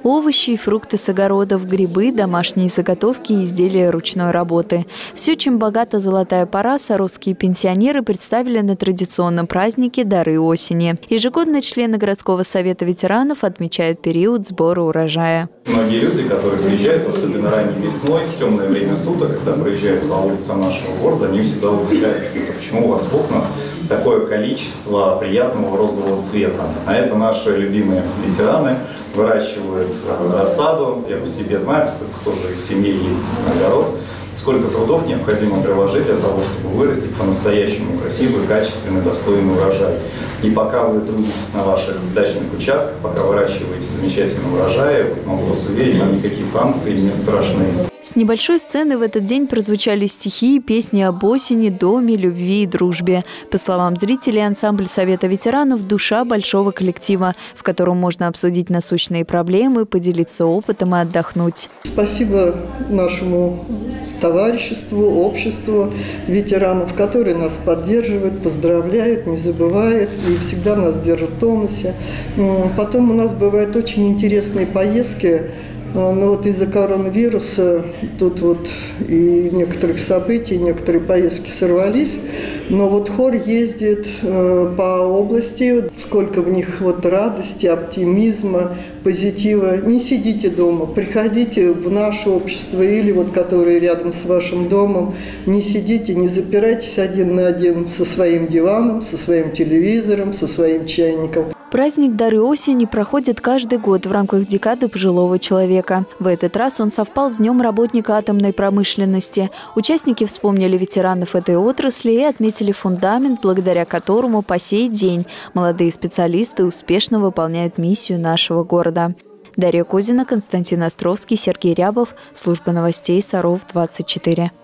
Овощи и фрукты с огородов, грибы, домашние заготовки и изделия ручной работы. Все, чем богата золотая пора, саровские пенсионеры представили на традиционном празднике «Дары осени». Ежегодно члены городского совета ветеранов отмечают период сбора урожая. Многие люди, которые приезжают, особенно ранней весной, в темное время суток, когда проезжают по улицам нашего города, они всегда удивляются, почему у вас в окнах такое количество приятного розового цвета. А это наши любимые ветераны выращивают рассаду. Я по себе знаю, поскольку тоже в семье есть огород, сколько трудов необходимо приложить для того, чтобы вырастить по-настоящему красивый, качественный, достойный урожай. И пока вы трудитесь на ваших дачных участках, пока выращиваете замечательный урожай, могу вас уверить, вам никакие санкции не страшны. С небольшой сцены в этот день прозвучали стихи и песни об осени, доме, любви и дружбе. По словам зрителей, ансамбль Совета ветеранов – душа большого коллектива, в котором можно обсудить насущные проблемы, поделиться опытом и отдохнуть. Спасибо нашему товариществу, обществу ветеранов, которые нас поддерживают, поздравляют, не забывают и всегда нас держат в тонусе. Потом у нас бывают очень интересные поездки. Но вот из-за коронавируса тут вот и некоторых событий, некоторые поездки сорвались. Но вот хор ездит по области, сколько в них вот радости, оптимизма, позитива. Не сидите дома, приходите в наше общество или вот которые рядом с вашим домом. Не сидите, не запирайтесь один на один со своим диваном, со своим телевизором, со своим чайником. Праздник «Дары осени» проходит каждый год в рамках декады пожилого человека. В этот раз он совпал с Днем работника атомной промышленности. Участники вспомнили ветеранов этой отрасли и отметили фундамент, благодаря которому по сей день молодые специалисты успешно выполняют миссию нашего города. Дарья Козина, Константин Островский, Сергей Рябов. Служба новостей Саров 24.